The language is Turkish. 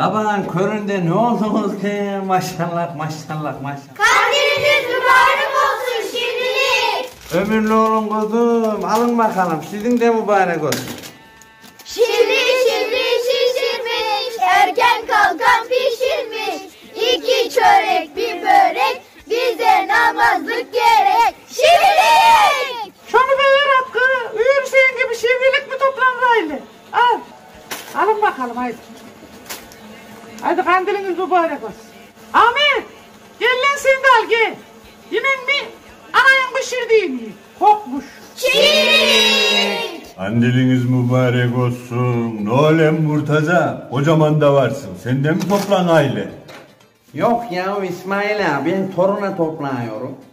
Sabahın köründe ne oldunuz ki? Maşallah maşallah maşallah. Kandiliniz mübarek olsun şimdilik. Ömürlü olun kuzum. Alın bakalım sizin de mübarek olsun. Şivri şivri şişirmiş, erken kalkan pişirmiş. 2 çörek bir börek, bize namazlık gerek. Şivrilik! Şunu da ver Hakkı. Uyur senin gibi şivrilik mi toplanır öyle? Al. Alın bakalım haydi. Haydi kandiliniz mübarek olsun. Ahmet. Gel lan sen de al gel. Yemen mi? Anayın pişirdiğini. Kokmuş. Şivrilik! Kandiliniz mübarek olsun. Ne olem Murtaza? Kocaman da varsın. Sen de mi toplan aile? Yok ya İsmail abi ben toruna toplanıyorum.